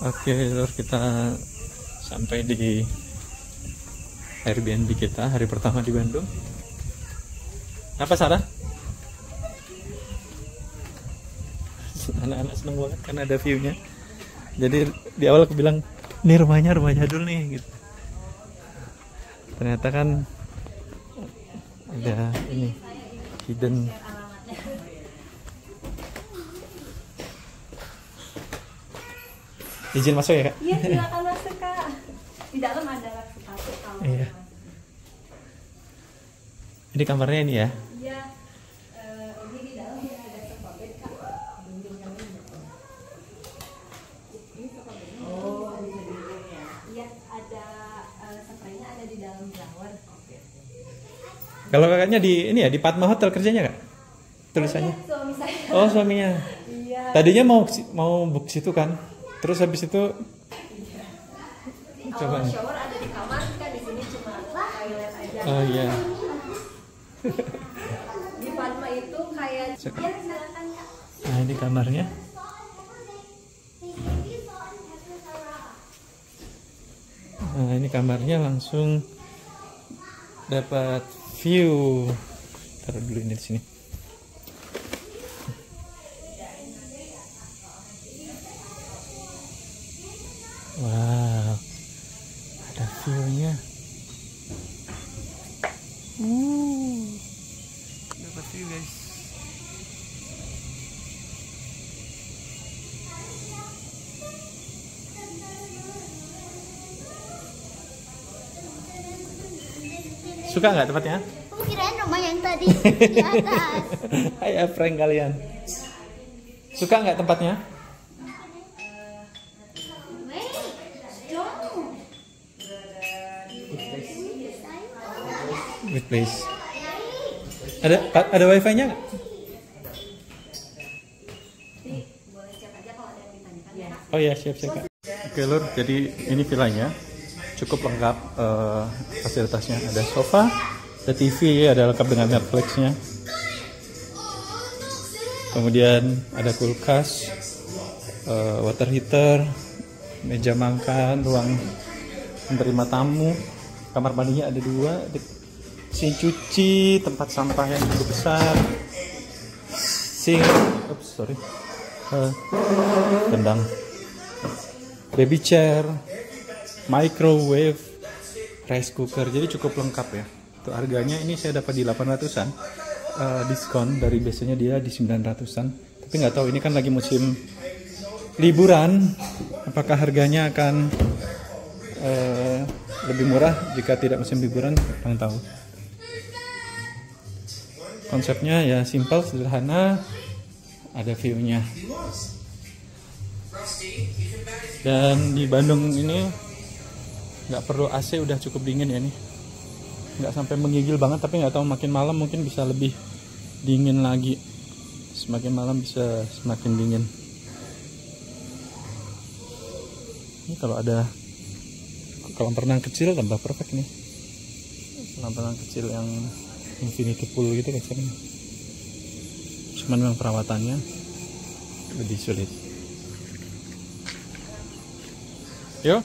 Oke, terus kita sampai di Airbnb kita hari pertama di Bandung. Apa Sarah? Anak-anak seneng banget karena ada view-nya. Jadi di awal aku bilang ini rumah jadul nih gitu. Ternyata kan ada ini hidden. Izin masuk ya Kak? Iya, silakan masuk Kak. Di dalam ada sepatu kalau. Iya. Ini kamarnya ini ya? Iya. Ini di dalam ada sofa bed Kak. Ini sofa bed. Oh, bisa dilihat ya. Iya, ada spraynya ada di dalam drawer. Oke. Kalau kakaknya di ini ya di Padma Hotel kerjanya Kak? Tulisannya? Oh, iya, suami saya. Oh, suaminya. Iya. Tadinya mau book situ kan? Terus habis itu coba. Shower ada di kamar kan, di sini cuma toilet aja. Oh iya. Di Padma itu kayak ya silakan Kak. Nah, ini kamarnya. Nah, ini kamarnya langsung dapat view. Taruh dulu ini di sini. Wow, ada view-nya. Dapat view guys. Suka nggak tempatnya? Aku kirain rumah yang tadi di atas. Hai, prank kalian. Suka nggak tempatnya? Good place. Ada wifi-nya nggak? Boleh chat aja kalau ada yang ditanyakan ya. Oh ya, siap Kak. Oke Lur, jadi ini villanya cukup lengkap fasilitasnya. Ada sofa, ada TV, ada lengkap dengan Netflix-nya. Kemudian ada kulkas, water heater, meja makan, ruang menerima tamu, kamar mandinya ada 2, mesin cuci, tempat sampah yang cukup besar, sink, tendang, baby chair, microwave, rice cooker, jadi cukup lengkap ya. Itu harganya ini saya dapat di 800-an, diskon dari biasanya dia di 900-an. Tapi nggak tahu ini kan lagi musim liburan, apakah harganya akan lebih murah jika tidak musim liburan, kurang tahu. Konsepnya ya simpel, sederhana, ada view-nya. Dan di Bandung ini nggak perlu AC, udah cukup dingin ya nih. Nggak sampai menggigil banget, tapi nggak tahu makin malam mungkin bisa lebih dingin lagi. Semakin malam bisa semakin dingin. Ini kalau ada kolam renang kecil tambah perfect nih. Kolam renang kecil yang infinity pool gitu kayaknya. Cuman memang perawatannya lebih sulit. Yuk.